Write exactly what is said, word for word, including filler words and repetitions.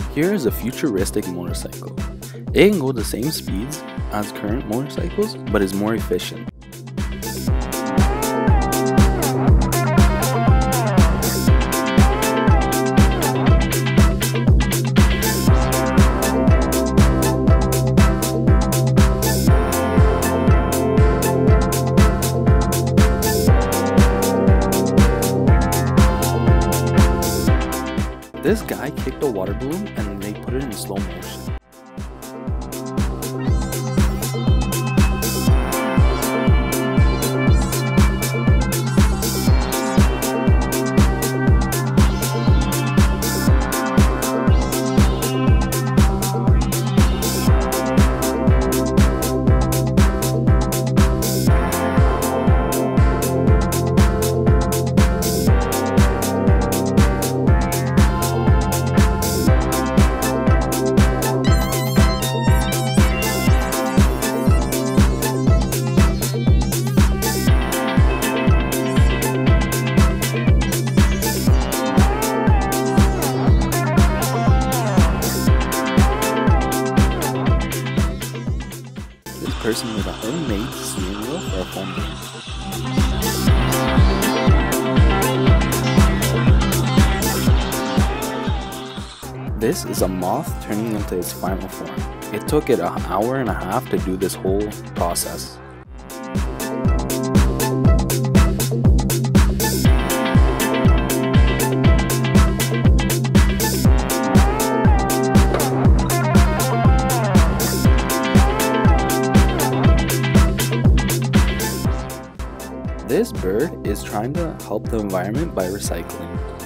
Here is a futuristic motorcycle. It can go the same speeds as current motorcycles, but is more efficient. This guy kicked a water balloon and they put it in slow motion. Person with a homemade steering wheel for a phone game. This is a moth turning into its final form. It took it an hour and a half to do this whole process. This bird is trying to help the environment by recycling.